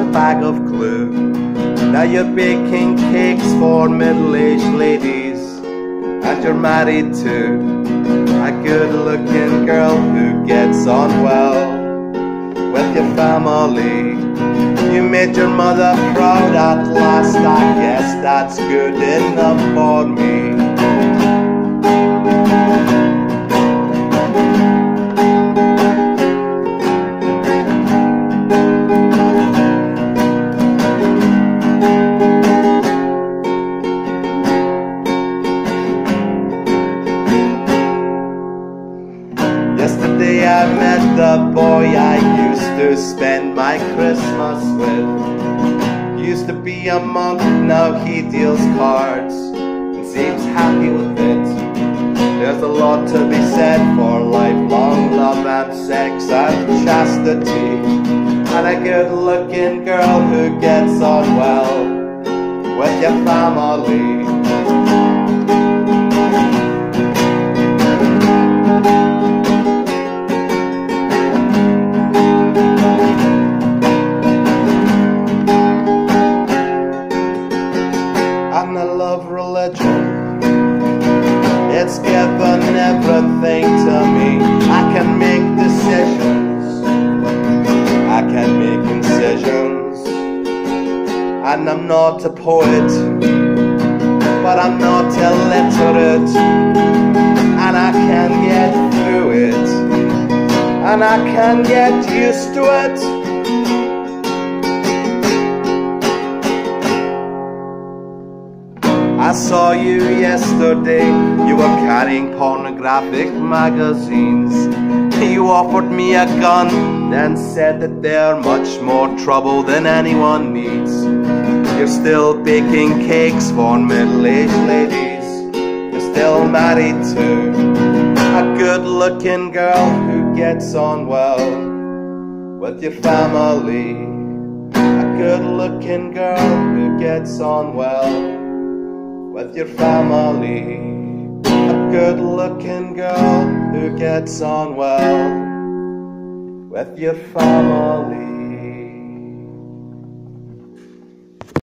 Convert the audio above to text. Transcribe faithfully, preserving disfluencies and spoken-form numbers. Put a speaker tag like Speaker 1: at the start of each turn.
Speaker 1: bag of glue. Now you're baking cakes for middle-aged ladies, and you're married to a good-looking girl who gets on well with your family. You made your mother proud at last, I guess that's good enough for me. Yesterday I met the boy I used to spend my Christmas with. He used to be a monk, now he deals cards and seems happy with it. There's a lot to be said for lifelong love and sex and chastity, and a good-looking girl who gets on well with your family. And I love religion, it's given everything to me. I can make decisions, I can make incisions, and I'm not a poet, but I'm not illiterate, and I can get through it, and I can get used to it. I saw you yesterday, you were carrying pornographic magazines. You offered me a gun and said that they're much more trouble than anyone needs. You're still baking cakes for middle-aged ladies. You're still married to a good-looking girl who gets on well with your family. A good-looking girl who gets on well with your family. A good-looking girl who gets on well with your family.